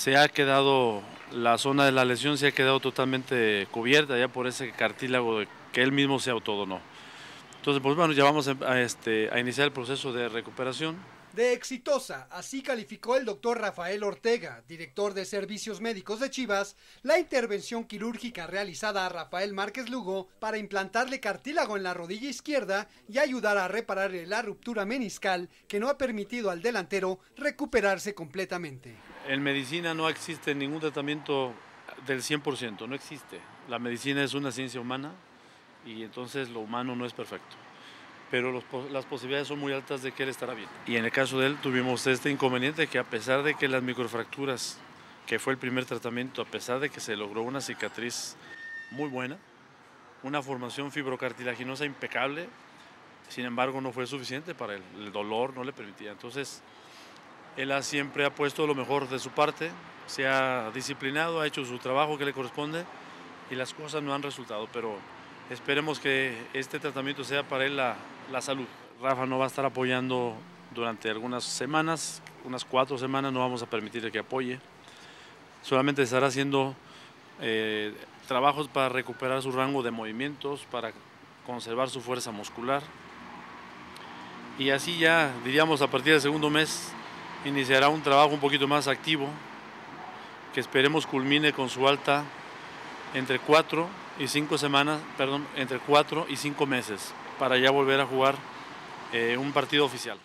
se ha quedado, la zona de la lesión se ha quedado totalmente cubierta ya por ese cartílago que él mismo se autodonó. Entonces, pues bueno, ya vamos a iniciar el proceso de recuperación. De exitosa, así calificó el doctor Rafael Ortega, director de Servicios Médicos de Chivas, la intervención quirúrgica realizada a Rafael Márquez Lugo para implantarle cartílago en la rodilla izquierda y ayudar a repararle la ruptura meniscal que no ha permitido al delantero recuperarse completamente. En medicina no existe ningún tratamiento del 100%, no existe. La medicina es una ciencia humana y entonces lo humano no es perfecto. Pero las posibilidades son muy altas de que él estará bien. Y en el caso de él tuvimos este inconveniente que a pesar de que las microfracturas, que fue el primer tratamiento, a pesar de que se logró una cicatriz muy buena, una formación fibrocartilaginosa impecable, sin embargo no fue suficiente para él, el dolor no le permitía. Entonces él siempre ha puesto lo mejor de su parte, se ha disciplinado, ha hecho su trabajo que le corresponde y las cosas no han resultado, pero esperemos que este tratamiento sea para él la salud. Rafa no va a estar apoyando durante algunas semanas, unas 4 semanas no vamos a permitirle que apoye. Solamente estará haciendo trabajos para recuperar su rango de movimientos, para conservar su fuerza muscular. Y así ya, diríamos, a partir del segundo mes iniciará un trabajo un poquito más activo, que esperemos culmine con su alta entre 4 y 5 semanas, perdón, entre 4 y 5 meses, para ya volver a jugar un partido oficial.